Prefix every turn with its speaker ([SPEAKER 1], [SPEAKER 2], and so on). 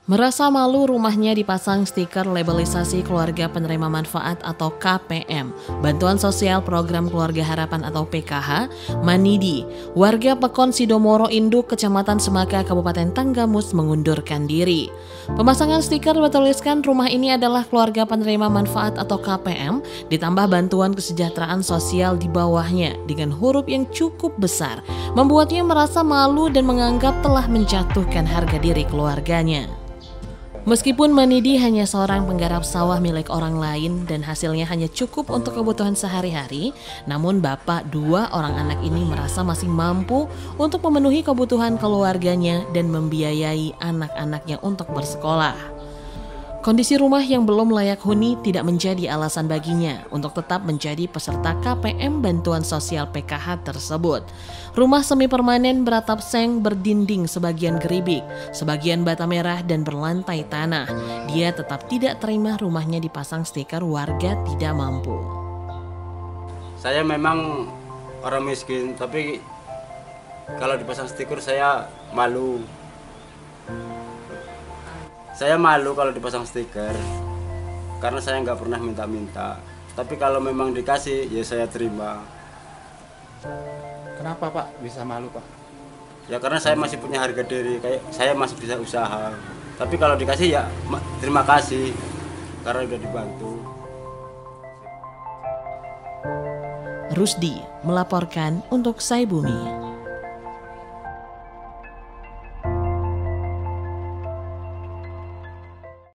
[SPEAKER 1] Merasa malu rumahnya dipasang stiker labelisasi keluarga penerima manfaat atau KPM, Bantuan Sosial Program Keluarga Harapan atau PKH, Manidi, warga Pekon Sidomoro Induk, Kecamatan Semaka, Kabupaten Tanggamus mengundurkan diri. Pemasangan stiker bertuliskan rumah ini adalah keluarga penerima manfaat atau KPM, ditambah bantuan kesejahteraan sosial di bawahnya dengan huruf yang cukup besar, membuatnya merasa malu dan menganggap telah menjatuhkan harga diri keluarganya. Meskipun Manidi hanya seorang penggarap sawah milik orang lain dan hasilnya hanya cukup untuk kebutuhan sehari-hari, namun bapak dua orang anak ini merasa masih mampu untuk memenuhi kebutuhan keluarganya dan membiayai anak-anaknya untuk bersekolah. Kondisi rumah yang belum layak huni tidak menjadi alasan baginya untuk tetap menjadi peserta KPM Bantuan Sosial PKH tersebut. Rumah semi permanen beratap seng berdinding sebagian geribik, sebagian bata merah dan berlantai tanah. Dia tetap tidak terima rumahnya dipasang stiker warga tidak mampu.
[SPEAKER 2] Saya memang orang miskin, tapi kalau dipasang stiker saya malu. Saya malu kalau dipasang stiker, karena saya nggak pernah minta-minta. Tapi kalau memang dikasih, ya saya terima.
[SPEAKER 3] Kenapa Pak bisa malu Pak?
[SPEAKER 2] Ya karena saya masih punya harga diri, kayak saya masih bisa usaha. Tapi kalau dikasih ya terima kasih, karena udah dibantu.
[SPEAKER 1] Rusdi melaporkan untuk Sai Bumi.